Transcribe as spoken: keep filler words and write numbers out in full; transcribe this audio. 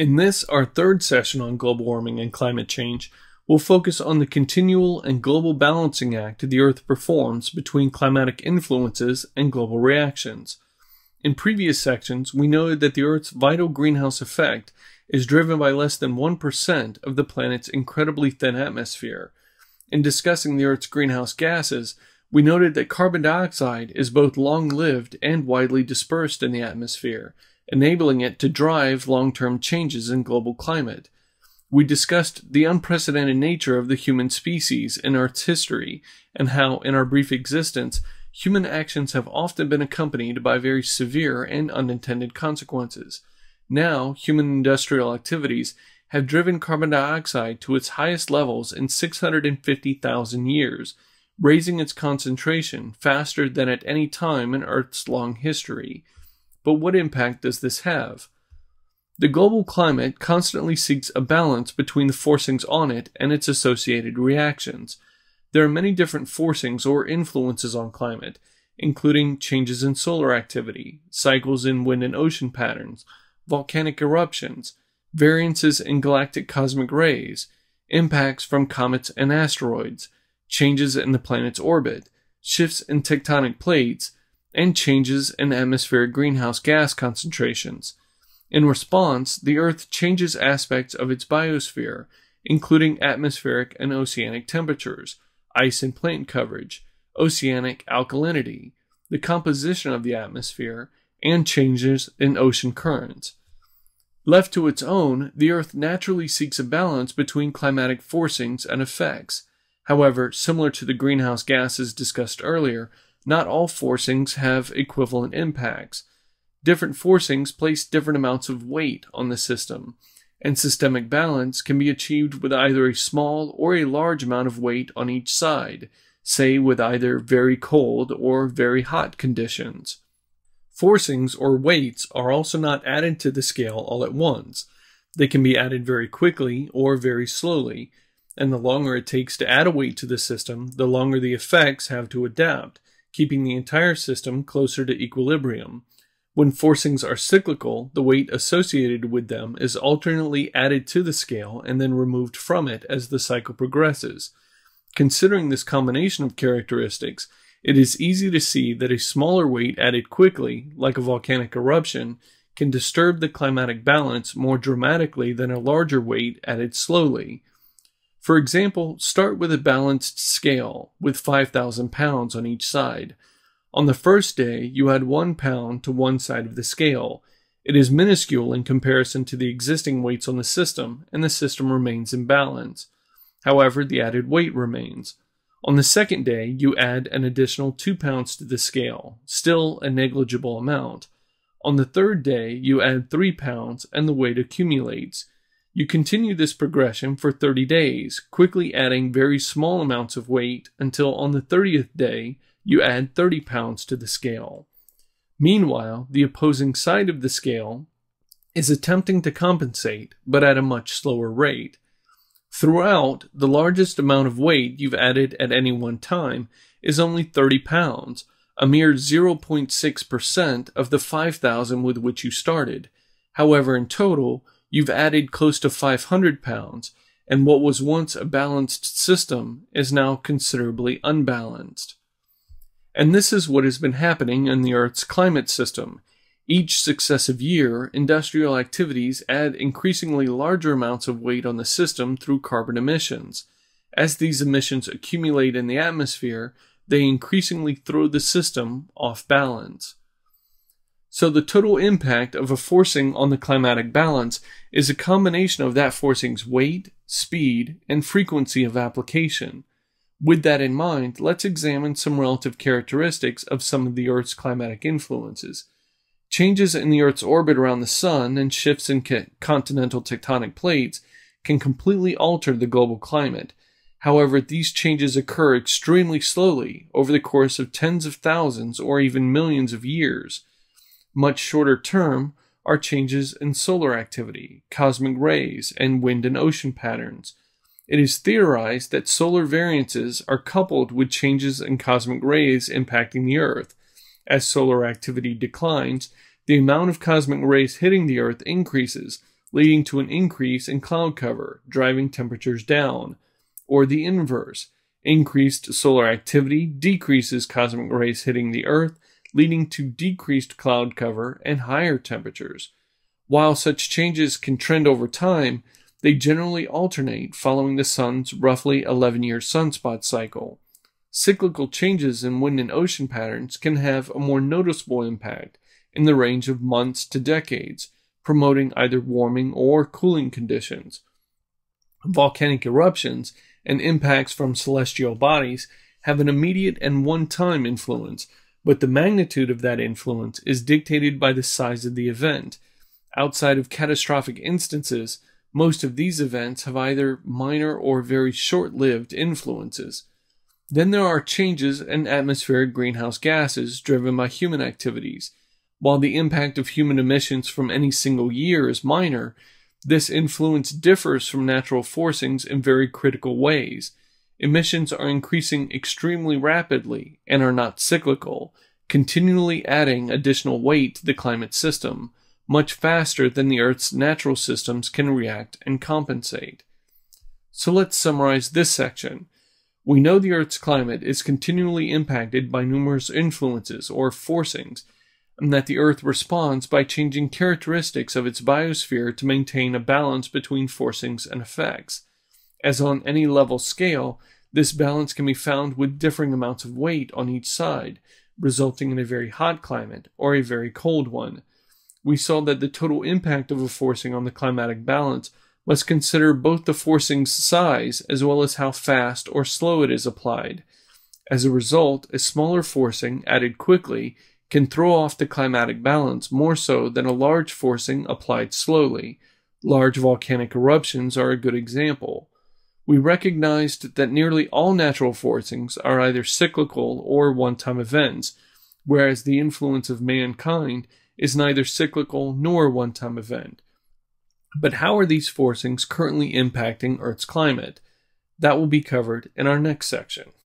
In this, our third session on global warming and climate change, we'll focus on the continual and global balancing act the Earth performs between climatic influences and global reactions. In previous sections, we noted that the Earth's vital greenhouse effect is driven by less than one percent of the planet's incredibly thin atmosphere. In discussing the Earth's greenhouse gases, we noted that carbon dioxide is both long-lived and widely dispersed in the atmosphere, enabling it to drive long-term changes in global climate. We discussed the unprecedented nature of the human species in Earth's history, and how, in our brief existence, human actions have often been accompanied by very severe and unintended consequences. Now, human industrial activities have driven carbon dioxide to its highest levels in six hundred fifty thousand years, raising its concentration faster than at any time in Earth's long history. But what impact does this have? The global climate constantly seeks a balance between the forcings on it and its associated reactions. There are many different forcings or influences on climate, including changes in solar activity, cycles in wind and ocean patterns, volcanic eruptions, variances in galactic cosmic rays, impacts from comets and asteroids, changes in the planet's orbit, shifts in tectonic plates, and changes in atmospheric greenhouse gas concentrations. In response, the Earth changes aspects of its biosphere, including atmospheric and oceanic temperatures, ice and plant coverage, oceanic alkalinity, the composition of the atmosphere, and changes in ocean currents. Left to its own, the Earth naturally seeks a balance between climatic forcings and effects. However, similar to the greenhouse gases discussed earlier, not all forcings have equivalent impacts. Different forcings place different amounts of weight on the system, and systemic balance can be achieved with either a small or a large amount of weight on each side, say with either very cold or very hot conditions. Forcings or weights are also not added to the scale all at once. They can be added very quickly or very slowly, and the longer it takes to add a weight to the system, the longer the effects have to adapt, keeping the entire system closer to equilibrium. When forcings are cyclical, the weight associated with them is alternately added to the scale and then removed from it as the cycle progresses. Considering this combination of characteristics, it is easy to see that a smaller weight added quickly, like a volcanic eruption, can disturb the climatic balance more dramatically than a larger weight added slowly. For example, start with a balanced scale with five thousand pounds on each side. On the first day, you add one pound to one side of the scale. It is minuscule in comparison to the existing weights on the system, and the system remains in balance. However, the added weight remains. On the second day, you add an additional two pounds to the scale, still a negligible amount. On the third day, you add three pounds, and the weight accumulates. You continue this progression for thirty days, quickly adding very small amounts of weight until on the thirtieth day, you add thirty pounds to the scale. Meanwhile, the opposing side of the scale is attempting to compensate, but at a much slower rate. Throughout, the largest amount of weight you've added at any one time is only thirty pounds, a mere zero point six percent of the five thousand with which you started. However, in total, you've added close to five hundred pounds, and what was once a balanced system is now considerably unbalanced. And this is what has been happening in the Earth's climate system. Each successive year, industrial activities add increasingly larger amounts of weight on the system through carbon emissions. As these emissions accumulate in the atmosphere, they increasingly throw the system off balance. So the total impact of a forcing on the climatic balance is a combination of that forcing's weight, speed, and frequency of application. With that in mind, let's examine some relative characteristics of some of the Earth's climatic influences. Changes in the Earth's orbit around the Sun and shifts in continental tectonic plates can completely alter the global climate. However, these changes occur extremely slowly over the course of tens of thousands or even millions of years. Much shorter term are changes in solar activity, cosmic rays, and wind and ocean patterns. It is theorized that solar variances are coupled with changes in cosmic rays impacting the Earth. As solar activity declines, the amount of cosmic rays hitting the Earth increases, leading to an increase in cloud cover, driving temperatures down. Or the inverse, increased solar activity decreases cosmic rays hitting the Earth, leading to decreased cloud cover and higher temperatures. While such changes can trend over time, they generally alternate following the Sun's roughly eleven-year sunspot cycle. Cyclical changes in wind and ocean patterns can have a more noticeable impact in the range of months to decades, promoting either warming or cooling conditions. Volcanic eruptions and impacts from celestial bodies have an immediate and one-time influence, but the magnitude of that influence is dictated by the size of the event. Outside of catastrophic instances, most of these events have either minor or very short-lived influences. Then there are changes in atmospheric greenhouse gases driven by human activities. While the impact of human emissions from any single year is minor, this influence differs from natural forcings in very critical ways. Emissions are increasing extremely rapidly and are not cyclical, continually adding additional weight to the climate system, much faster than the Earth's natural systems can react and compensate. So let's summarize this section. We know the Earth's climate is continually impacted by numerous influences or forcings, and that the Earth responds by changing characteristics of its biosphere to maintain a balance between forcings and effects. As on any level scale, this balance can be found with differing amounts of weight on each side, resulting in a very hot climate or a very cold one. We saw that the total impact of a forcing on the climatic balance must consider both the forcing's size as well as how fast or slow it is applied. As a result, a smaller forcing added quickly can throw off the climatic balance more so than a large forcing applied slowly. Large volcanic eruptions are a good example. We recognized that nearly all natural forcings are either cyclical or one-time events, whereas the influence of mankind is neither cyclical nor a one-time event. But how are these forcings currently impacting Earth's climate? That will be covered in our next section.